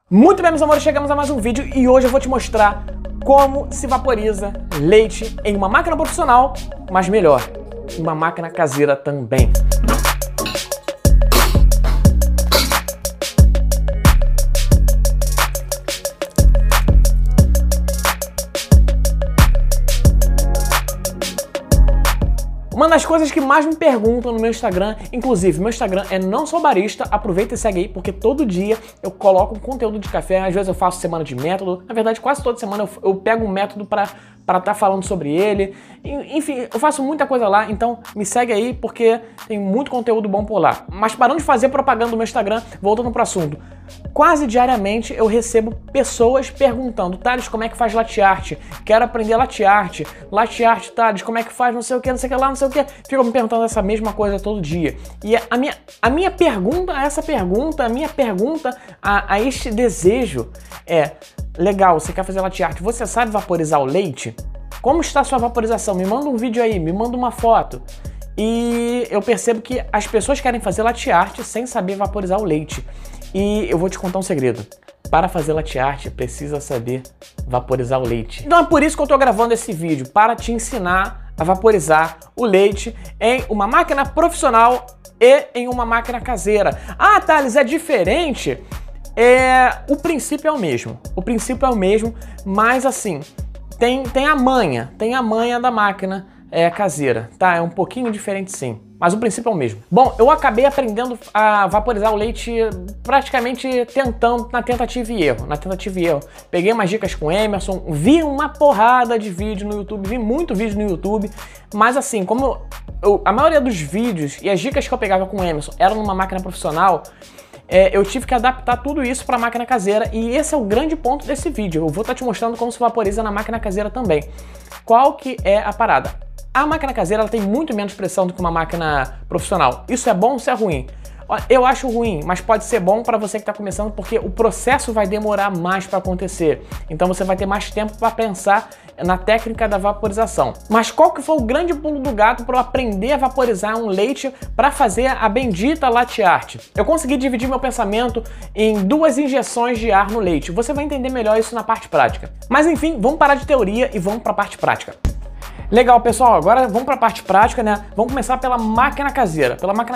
Muito bem, meus amores, chegamos a mais um vídeo e hoje eu vou te mostrar como se vaporiza leite em uma máquina profissional, mas melhor, em uma máquina caseira também. Uma das coisas que mais me perguntam no meu Instagram, inclusive, meu Instagram é Não Sou Barista, aproveita e segue aí, porque todo dia eu coloco um conteúdo de café, às vezes eu faço semana de método, na verdade quase toda semana eu pego um método para estar falando sobre ele, enfim, eu faço muita coisa lá, então me segue aí porque tem muito conteúdo bom por lá. Mas parando de fazer propaganda no meu Instagram, voltando para o assunto, quase diariamente eu recebo pessoas perguntando: Thales, como é que faz latte art? Quero aprender latte art, Thales, como é que faz não sei o que lá, não sei o que. Ficam me perguntando essa mesma coisa todo dia. E a minha pergunta a essa pergunta, a minha pergunta a este desejo é: legal, você quer fazer latte art, você sabe vaporizar o leite? Como está a sua vaporização? Me manda um vídeo aí, me manda uma foto. E eu percebo que as pessoas querem fazer latte art sem saber vaporizar o leite. E eu vou te contar um segredo. Para fazer latte art, precisa saber vaporizar o leite. Então é por isso que eu estou gravando esse vídeo, para te ensinar a vaporizar o leite em uma máquina profissional e em uma máquina caseira. Ah, Thales, é diferente? O princípio é o mesmo. O princípio é o mesmo, mas assim, tem a manha da máquina caseira, tá? É um pouquinho diferente sim, mas o princípio é o mesmo. Bom, eu acabei aprendendo a vaporizar o leite praticamente na tentativa e erro. Peguei umas dicas com o Emerson, vi uma porrada de vídeo no YouTube, vi muito vídeo no YouTube, mas assim, como a maioria dos vídeos e as dicas que eu pegava com o Emerson eram numa máquina profissional, eu tive que adaptar tudo isso para a máquina caseira e esse é o grande ponto desse vídeo. Eu vou estar te mostrando como se vaporiza na máquina caseira também. Qual que é a parada? A máquina caseira ela tem muito menos pressão do que uma máquina profissional. Isso é bom ou isso é ruim? Eu acho ruim, mas pode ser bom para você que está começando porque o processo vai demorar mais para acontecer. Então você vai ter mais tempo para pensar na técnica da vaporização. Mas qual que foi o grande pulo do gato para eu aprender a vaporizar um leite para fazer a bendita latte art? Eu consegui dividir meu pensamento em 2 injeções de ar no leite. Você vai entender melhor isso na parte prática. Mas enfim, vamos parar de teoria e vamos para a parte prática. Legal, pessoal, agora vamos para a parte prática, né? Vamos começar pela máquina caseira.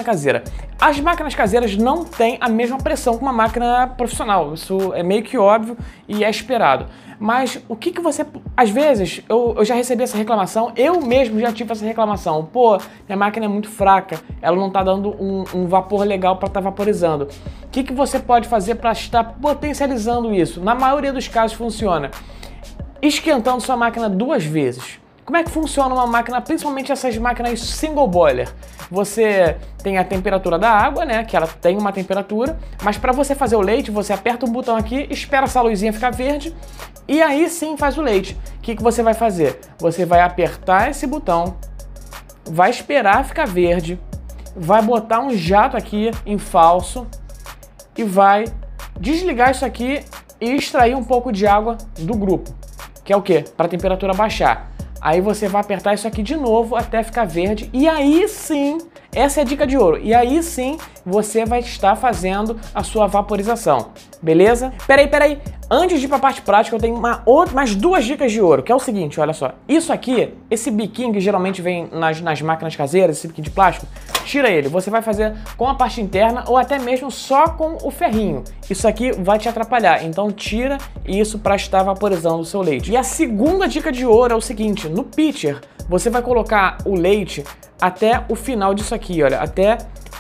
As máquinas caseiras não têm a mesma pressão que uma máquina profissional. Isso é meio que óbvio e é esperado. Mas o que você... Às vezes, eu já recebi essa reclamação, eu mesmo já tive essa reclamação. Pô, minha máquina é muito fraca, ela não está dando um vapor legal para estar vaporizando. O que você pode fazer para estar potencializando isso? Na maioria dos casos funciona esquentando sua máquina 2 vezes. Como é que funciona uma máquina, principalmente essas máquinas single boiler? Você tem a temperatura da água, né, que ela tem uma temperatura, mas para você fazer o leite, você aperta um botão aqui, espera essa luzinha ficar verde e aí sim faz o leite. O que você vai fazer? Você vai apertar esse botão, vai esperar ficar verde, vai botar um jato aqui em falso e vai desligar isso aqui e extrair um pouco de água do grupo, que é o quê? Para a temperatura baixar. Aí você vai apertar isso aqui de novo até ficar verde e aí sim, essa é a dica de ouro, e aí sim você vai estar fazendo a sua vaporização, beleza? Peraí, antes de ir para a parte prática eu tenho mais 2 dicas de ouro, que é o seguinte, olha só, isso aqui, esse biquinho que geralmente vem nas máquinas caseiras, esse biquinho de plástico, tira ele, você vai fazer com a parte interna ou até mesmo só com o ferrinho. Isso aqui vai te atrapalhar, então tira isso para estar vaporizando o seu leite. E a segunda dica de ouro é o seguinte, no pitcher você vai colocar o leite até o final disso aqui, olha, até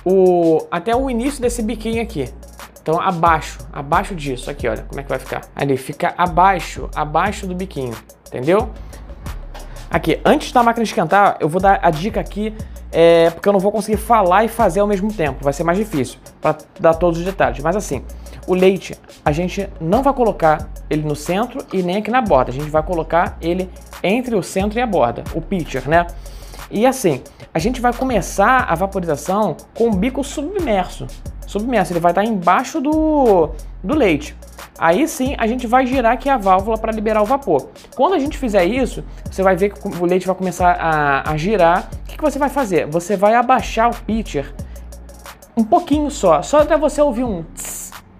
o início desse biquinho aqui. Então abaixo disso aqui, olha, como é que vai ficar? Ali, fica abaixo do biquinho, entendeu? Aqui, antes da máquina esquentar, eu vou dar a dica aqui, porque eu não vou conseguir falar e fazer ao mesmo tempo, vai ser mais difícil para dar todos os detalhes, mas assim, o leite, a gente não vai colocar ele no centro e nem aqui na borda, a gente vai colocar ele entre o centro e a borda, o pitcher, né? E assim, a gente vai começar a vaporização com o bico submerso, ele vai estar embaixo do leite. Aí sim a gente vai girar aqui a válvula para liberar o vapor. Quando a gente fizer isso, você vai ver que o leite vai começar a girar. O que você vai fazer? Você vai abaixar o pitcher um pouquinho só até você ouvir um tss, tss.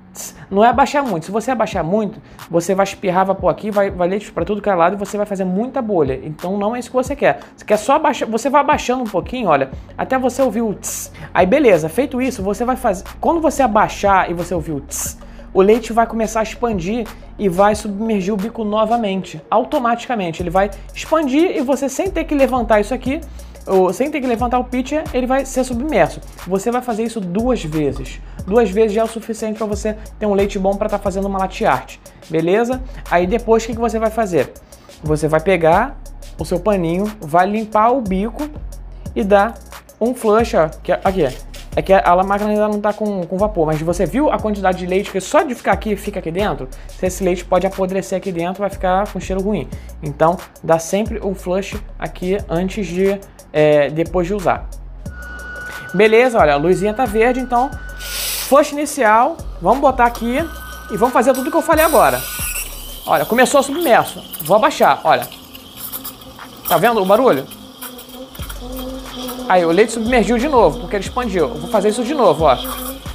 não é abaixar muito. Se você abaixar muito, você vai espirrar vapor aqui, vai leite para tudo que é lado e você vai fazer muita bolha. Então não é isso que você quer. Você quer só abaixar, você vai abaixando um pouquinho, olha, até você ouvir o tss. Aí beleza, feito isso, você vai fazer, quando você abaixar e você ouvir o tss, o leite vai começar a expandir e vai submergir o bico novamente, automaticamente. Ele vai expandir e você, sem ter que levantar isso aqui, ou sem ter que levantar o pitcher, ele vai ser submerso. Você vai fazer isso 2 vezes. 2 vezes já é o suficiente para você ter um leite bom para estar fazendo uma latte art, beleza? Aí depois o que você vai fazer? Você vai pegar o seu paninho, vai limpar o bico e dar um flush, ó, que aqui é que a máquina ainda não está com vapor, mas você viu a quantidade de leite que só de ficar aqui fica aqui dentro? Esse leite pode apodrecer aqui dentro, vai ficar com cheiro ruim. Então dá sempre o flush aqui antes de depois de usar. Beleza, olha, a luzinha tá verde, então flush inicial, vamos botar aqui e vamos fazer tudo que eu falei agora. Olha, começou a submerso, vou abaixar, olha. Tá vendo o barulho? Aí, o leite submergiu de novo, porque ele expandiu. Eu vou fazer isso de novo, ó.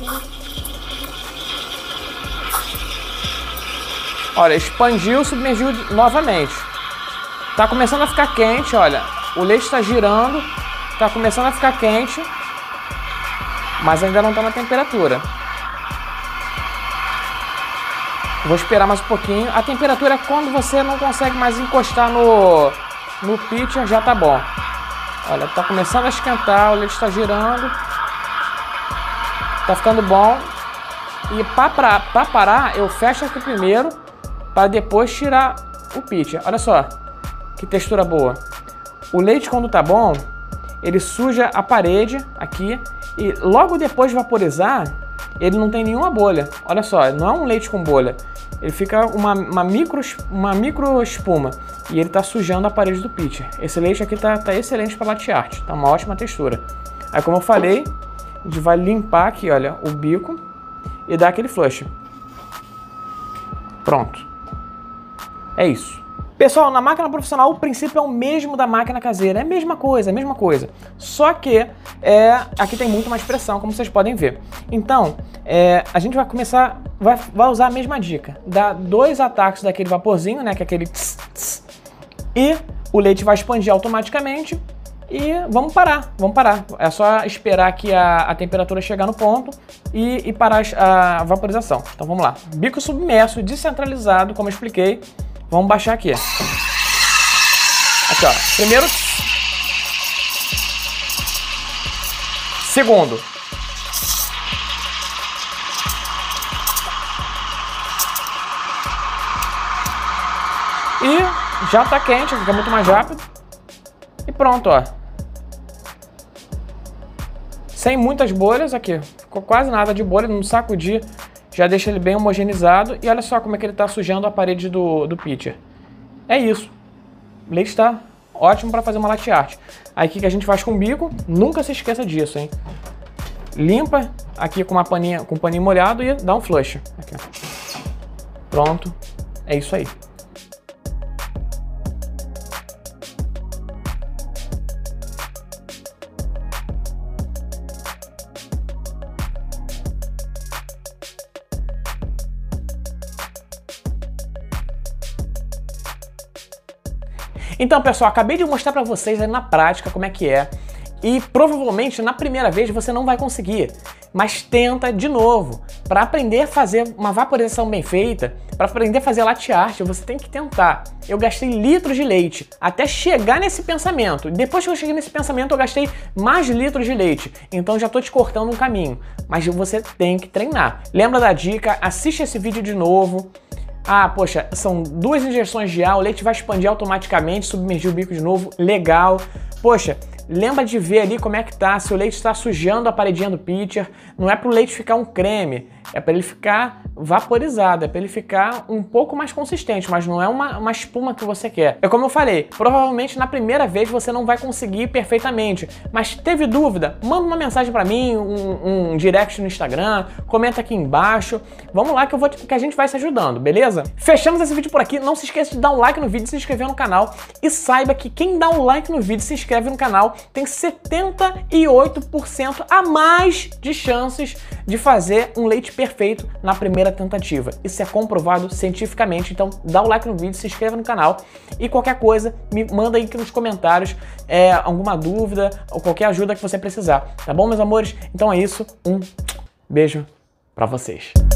Olha, expandiu, submergiu novamente. Tá começando a ficar quente, olha. O leite está girando, tá começando a ficar quente, mas ainda não tá na temperatura. Vou esperar mais um pouquinho. A temperatura é quando você não consegue mais encostar no pitcher, já tá bom. Olha, tá começando a esquentar, o leite está girando. Tá ficando bom. E para parar, eu fecho aqui primeiro, para depois tirar o pitcher. Olha só, que textura boa. O leite, quando tá bom, ele suja a parede aqui. E logo depois de vaporizar, ele não tem nenhuma bolha. Olha só, não é um leite com bolha. Ele fica uma micro espuma. E ele tá sujando a parede do pitcher. Esse leite aqui tá excelente para latte art. Tá uma ótima textura. Aí, como eu falei, a gente vai limpar aqui, olha, o bico e dar aquele flush. Pronto. É isso. Pessoal, na máquina profissional o princípio é o mesmo da máquina caseira. É a mesma coisa, Só que aqui tem muito mais pressão, como vocês podem ver. Então, a gente vai começar, vai usar a mesma dica. Dá 2 ataques daquele vaporzinho, né, que é aquele tss, tss, e o leite vai expandir automaticamente e vamos parar. É só esperar que a temperatura chegar no ponto e parar a vaporização. Então vamos lá. Bico submerso, descentralizado, como eu expliquei. Vamos baixar aqui. Aqui, ó. Primeiro. Segundo. E já tá quente, fica muito mais rápido. E pronto, ó. Sem muitas bolhas aqui. Ficou quase nada de bolha, não sacudir. Já deixa ele bem homogeneizado. E olha só como é que ele está sujando a parede do pitcher. É isso. O leite está ótimo para fazer uma latte art. Aí o que a gente faz com o bico? Nunca se esqueça disso, hein? Limpa aqui com um paninho molhado e dá um flush. Aqui, ó. Pronto. É isso aí. Então, pessoal, acabei de mostrar para vocês aí na prática como é que é. E provavelmente na primeira vez você não vai conseguir, mas tenta de novo. Para aprender a fazer uma vaporização bem feita, para aprender a fazer latte art, você tem que tentar. Eu gastei litros de leite até chegar nesse pensamento. Depois que eu cheguei nesse pensamento, eu gastei mais litros de leite. Então já estou te cortando um caminho. Mas você tem que treinar. Lembra da dica? Assiste esse vídeo de novo. Ah, poxa, são 2 injeções de ar, o leite vai expandir automaticamente, submergir o bico de novo, legal. Poxa, lembra de ver ali como é que tá, se o leite está sujando a paredinha do pitcher. Não é para o leite ficar um creme, é para ele ficar vaporizado, é para ele ficar um pouco mais consistente, mas não é uma espuma que você quer. É como eu falei, provavelmente na primeira vez você não vai conseguir perfeitamente, mas teve dúvida? Manda uma mensagem para mim, um direct no Instagram, comenta aqui embaixo. Vamos lá que a gente vai se ajudando, beleza? Fechamos esse vídeo por aqui. Não se esqueça de dar um like no vídeo, se inscrever no canal e saiba que quem dá um like no vídeo e se inscreve no canal tem 78% a mais de chances de fazer um leite perfeito na primeira primeira tentativa. Isso é comprovado cientificamente, então dá o like no vídeo, se inscreva no canal e qualquer coisa me manda aí aqui nos comentários alguma dúvida ou qualquer ajuda que você precisar, tá bom, meus amores? Então é isso, um beijo pra vocês.